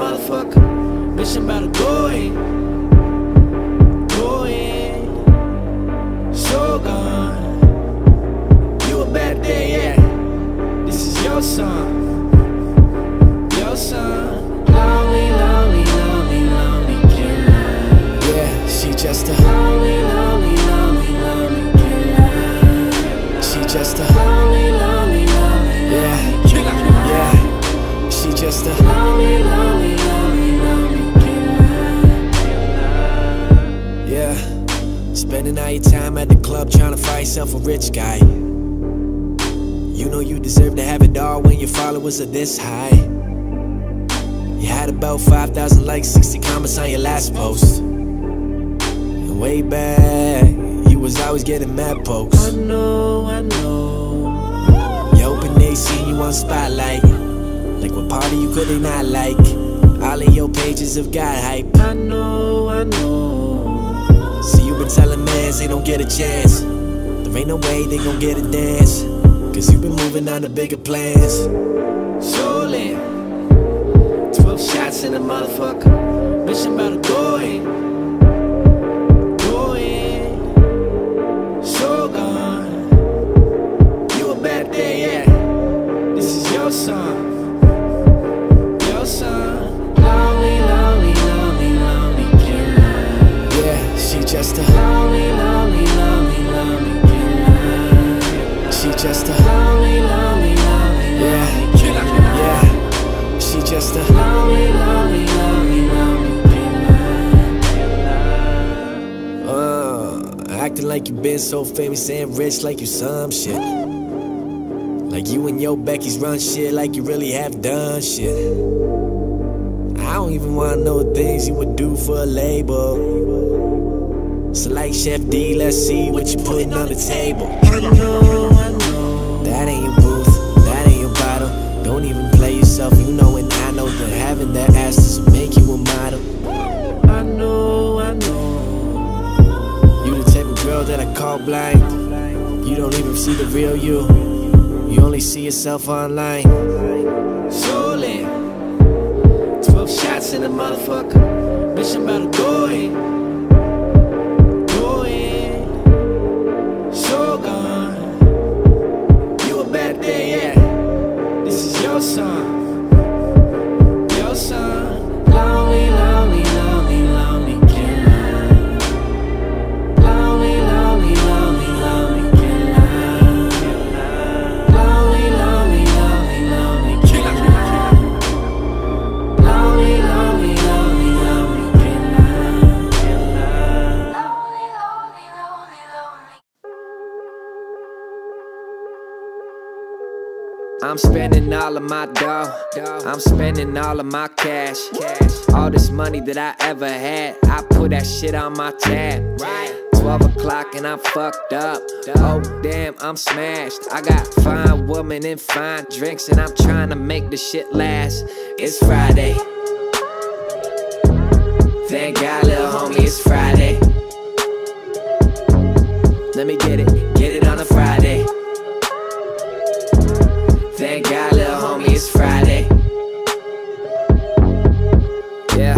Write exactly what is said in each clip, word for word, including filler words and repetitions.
motherfucker. Bitch, I'm about to go in. Go in. So gone. You a bad day, yeah. This is your song. Your song. Lonely, lonely, lonely, lonely killer. Yeah, she just a lonely, lonely, lonely, lonely killer. She just a lonely, lonely, lonely, yeah, killer. Yeah, she just a lonely, lonely, lonely, lonely killer. Yeah, spending all your time at the club trying to find yourself a rich guy. You know you deserve to have it all when your followers are this high. You had about five thousand likes, sixty comments on your last post. And way back, you was always getting mad pokes. I know, I know. You hoping they see you on spotlight. Like what party you could they not like? All of your pages have got hype. I know, I know. So you been telling mans they don't get a chance. There ain't no way they gon' get a dance. Cause you been moving on to bigger plans. So lit. Twelve shots in a motherfucker. Bitch, I'm about to go in. Go in. So gone. You a bad day, yeah. This is your song. Your song. Lonely, lonely, lonely, lonely killer. Yeah, she just a lonely, lonely, lonely, lonely killer. She just a lonely, lonely, lonely, yeah, killer. Yeah, she just a lonely, lonely, lonely, lonely killer. Uh, acting like you been so famous and rich like you some shit. Like you and your Becky's run shit like you really have done shit. I don't even wanna know the things you would do for a label. So like Chef D, let's see what you putting on the table. I know, I know. That ain't your booth, that ain't your bottle. Don't even play yourself, you know and I know that having that ass doesn't make you a model. I know, I know. You the type of girl that I call blind. You don't even see the real you. You only see yourself online. So lit. Twelve shots in a motherfucker. Bitch, I'm about to go in. Go in. So gone. You a bad day, yeah. This is your song. Your song. Lonely, lonely, lonely, lonely killer. Lonely, lonely, lonely, lonely killer. Lonely, lonely, lonely, lonely killer. Lonely, lonely, lonely, lonely killer. I'm spending all of my dough. I'm spending all of my cash. All this money that I ever had, I put that shit on my tab. twelve o'clock and I'm fucked up. Oh damn, I'm smashed. I got fine women and fine drinks, and I'm trying to make the shit last. It's Friday. Thank God, little homie, it's Friday. Let me get it, get it on a Friday. Thank God, little homie, it's Friday. Yeah.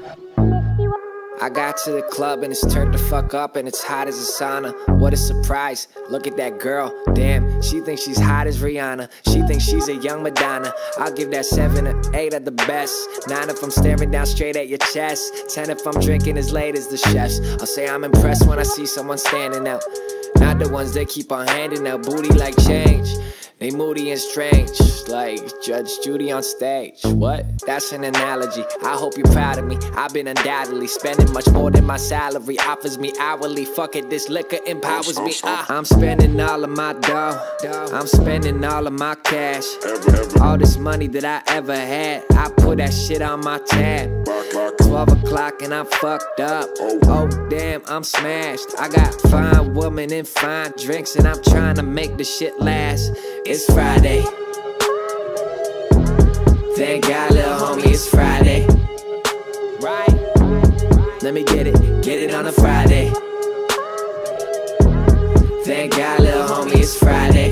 I got to the club and it's turned the fuck up and it's hot as a sauna. What a surprise, look at that girl. Damn, she thinks she's hot as Rihanna. She thinks she's a young Madonna. I'll give that seven or eight at the best. Nine if I'm staring down straight at your chest. Ten if I'm drinking as late as the chefs. I'll say I'm impressed when I see someone standing out. Not the ones that keep on handing out booty like change. They moody and strange, like Judge Judy on stage. What? That's an analogy. I hope you're proud of me. I've been undoubtedly spending much more than my salary offers me hourly. Fuck it, this liquor empowers me. Uh, I'm spending all of my dough. I'm spending all of my cash. All this money that I ever had, I put that shit on my tab. twelve o'clock and I'm fucked up. Oh damn, I'm smashed. I got fine women and fine drinks, and I'm trying to make the shit last. It's Friday. Thank God, little homie, it's Friday. Right? Let me get it, get it on a Friday. Thank God, little homie, it's Friday.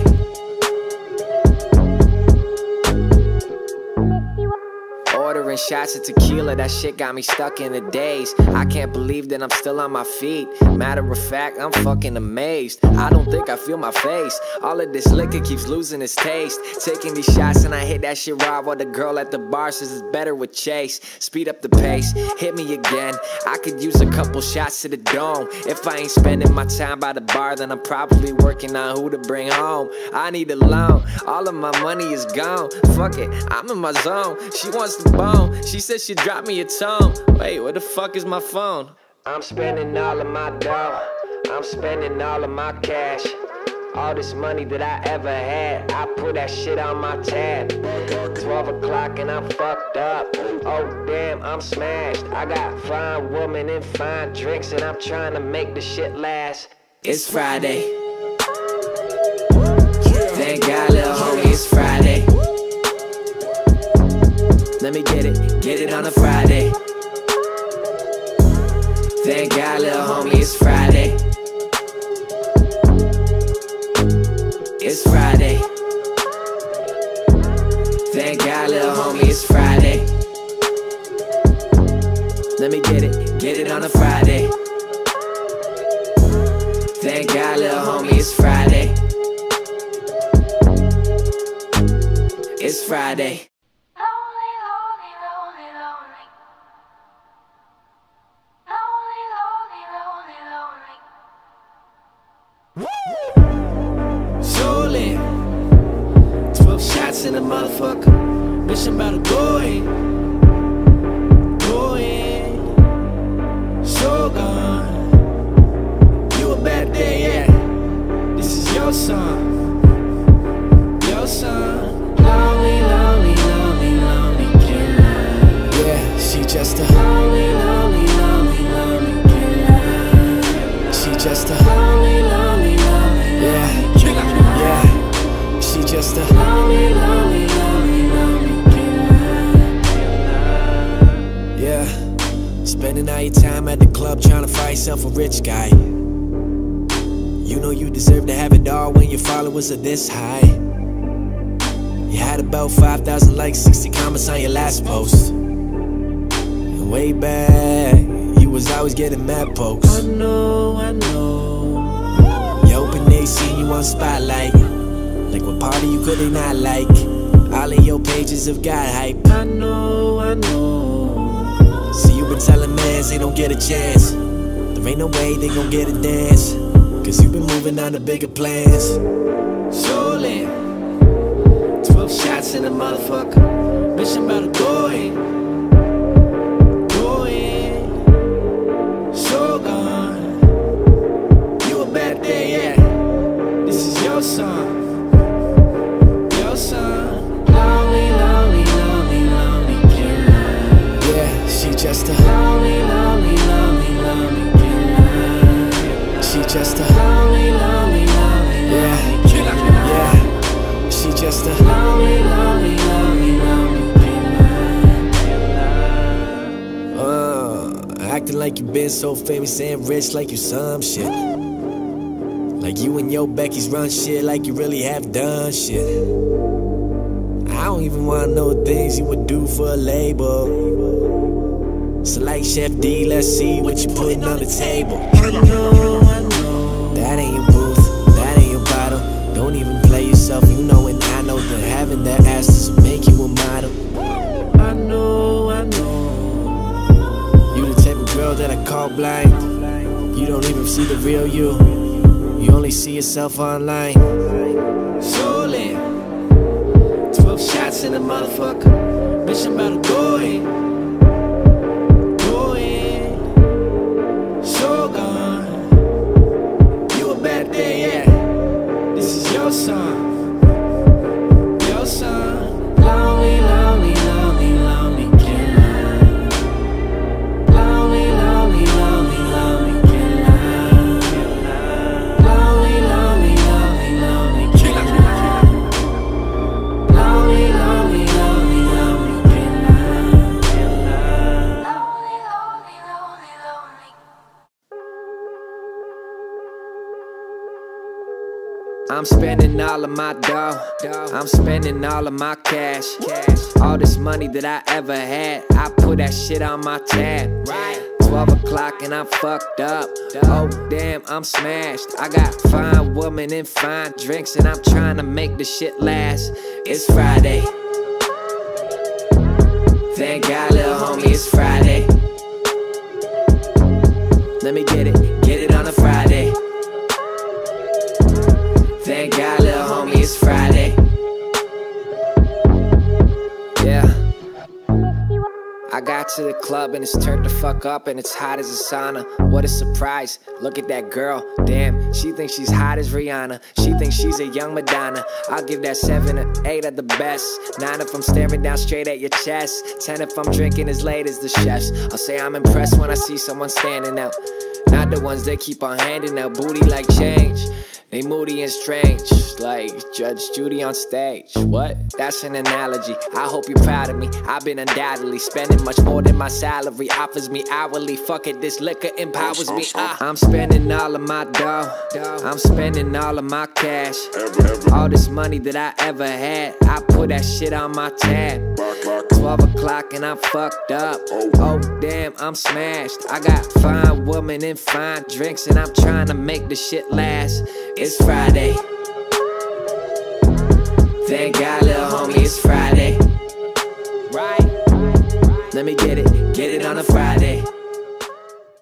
Ordering shots of tequila, that shit got me stuck in the days. I can't believe that I'm still on my feet. Matter of fact, I'm fucking amazed. I don't think I feel my face. All of this liquor keeps losing its taste. Taking these shots and I hit that shit raw, while the girl at the bar says it's better with Chase. Speed up the pace, hit me again. I could use a couple shots to the dome. If I ain't spending my time by the bar, then I'm probably working on who to bring home. I need a loan, all of my money is gone. Fuck it, I'm in my zone. She wants the bone, she said she'd drop me a tone. Wait, where the fuck is my phone? I'm spending all of my dough, I'm spending all of my cash. All this money that I ever had, I put that shit on my tab. Twelve o'clock and I'm fucked up. Oh damn, I'm smashed. I got fine women and fine drinks, and I'm trying to make the shit last. It's Friday. Thank God, little homie, it's Friday. Let me get it, get it on a Friday. Thank God, little homie, it's Friday. It's Friday. Thank God, little homie, it's Friday. Let me get it, get it on a Friday. Thank God, little homie, it's Friday. It's Friday. Lonely, lonely, lonely, lonely. Lonely, lonely, lonely, lonely. So lit. Twelve shots in a motherfucker. Bitch, I'm about to go in. Go in. So gone. You a bad day, yeah. This is your song. Your song. Lonely, lonely, lonely, lonely killer. Yeah, she just a lonely, lonely, lonely, lonely killer. She just a lonely, lonely, lonely, yeah, yeah. She just a lonely, lonely, lonely, lonely killer. Yeah, spending all your time at the club trying to find yourself a rich guy. You know you deserve to have it all when your followers are this high. You had about five thousand likes, sixty comments on your last post. And way back, you was always getting mad pokes. I know, I know. You open they see you on spotlight. Like what party you could they not like? All of your pages have got hype. I know, I know. So you been telling mans they don't get a chance. There ain't no way they gon' get a dance. Cause you been moving on to bigger plans. So lit. Twelve shots in a motherfucker. Bitch, I'm about to go in. Go in. So gone. You a bad day, yeah. This is your song. Your song. Lonely, lonely, lonely, lonely killer. Yeah, she just a lonely, lonely, lonely, lonely killer. She just a lonely, lonely, lonely, yeah, killer. Yeah. She just a lonely, lonely, lonely, lonely killer. Uh, acting like you been so famous and rich, like you some shit. Like you and your Becky's run shit, like you really have done shit. I don't even wanna know the things you would do for a label. So like Chef D, let's see what you putting on the table. I know, I know. That ain't your booth, that ain't your bottle. Don't even play yourself, you know and I know that having that ass doesn't make you a model. I know, I know. You the type of girl that I call blind. You don't even see the real you. You only see yourself online. So lit. Twelve shots in a motherfucker. Bitch, I'm about to go in. Go in. So gone. You a bad day, yeah. This is your song. Your song. Lonely, lonely, lonely, lonely killer. Lonely, lonely, lonely, lonely killer. Lonely, lonely, lonely, lonely killer. Lonely, lonely, lonely, lonely killer. I'm spending all of my dough. I'm spending all of my cash. All this money that I ever had, I put that shit on my tab. twelve o'clock and I'm fucked up. Oh damn, I'm smashed. I got fine women and fine drinks, and I'm trying to make the shit last. It's Friday. Thank God, little homie, it's Friday. Let me get it, get it on a Friday. Thank God, little homie, it's Friday. Yeah. I got to the club and it's turned the fuck up and it's hot as a sauna. What a surprise, look at that girl. Damn, she thinks she's hot as Rihanna. She thinks she's a young Madonna. I'll give that seven or eight at the best. Nine if I'm staring down straight at your chest. Ten if I'm drinking as late as the chefs. I'll say I'm impressed when I see someone standing out. Not the ones that keep on handing out booty like change. They moody and strange, like Judge Judy on stage. What? That's an analogy. I hope you're proud of me. I've been undoubtedly spending much more than my salary offers me hourly. Fuck it, this liquor empowers me. Uh, I'm spending all of my dough. I'm spending all of my cash. All this money that I ever had, I put that shit on my tab. twelve o'clock and I'm fucked up. Oh damn, I'm smashed. I got fine women and fine drinks, and I'm trying to make the shit last. It's Friday. Thank God, little homie, it's Friday. Right? Let me get it, get it on a Friday.